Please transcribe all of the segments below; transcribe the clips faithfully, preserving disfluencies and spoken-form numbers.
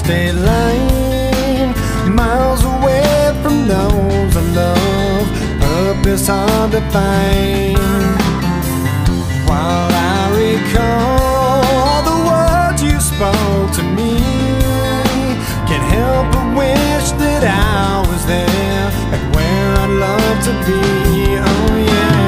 state line, miles away from those I love, purpose hard to find. While I recall the words you spoke to me, can't help but wish that I was there, like where I'd love to be. Oh yeah.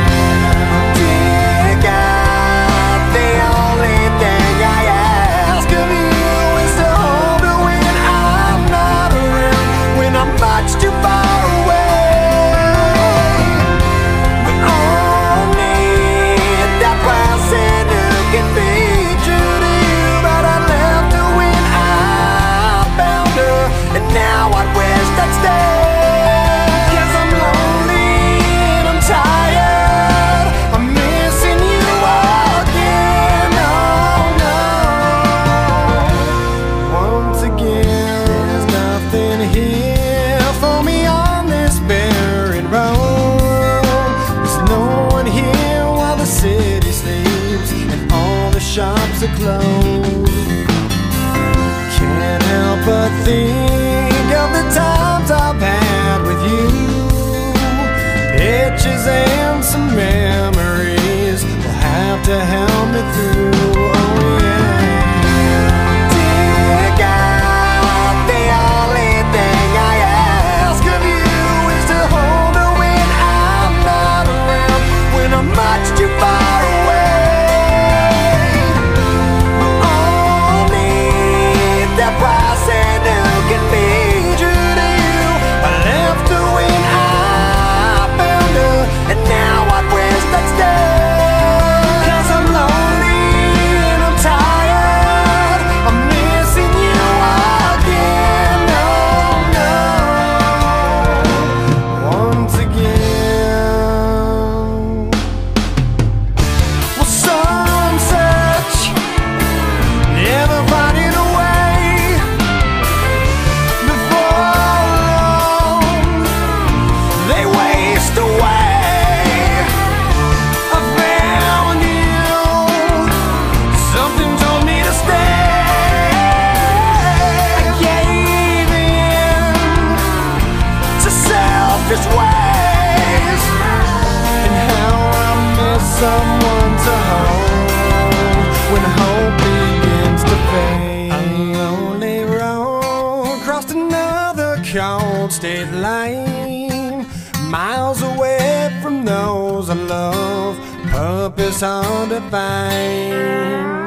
Dear God, the only thing I ask of you is to hold me when I'm not around, when I'm much too far away. We all need that person who can be true to you, but I left her when I found her, and now I wish I'd stay. Cause I'm lonely and I'm tired, I'm missing you again. Oh no. Once again, there's nothing here for me on this barren road. There's no one here while the city sleeps and all the shops are closed. Can't help but think of the times I've had with you, pictures and some memories will have to help me through. Oh yeah. Dear God, the only thing I ask of you is to hold her when I'm not around, when I'm much too far away. We all need that person who can be true to you. I left her when I found her, and now I wish I'd stay. Cause I'm lonely and I'm tired, I'm missing you again. No, no. Once again. Well, some search, never finding a way. Before long, they waste away. I found you, something told me to stay. I gave in to selfish ways, and how I miss someone to hold when hope begins to fade. A lonely road crossed another cold state line, miles away from those I love, purpose hard to find.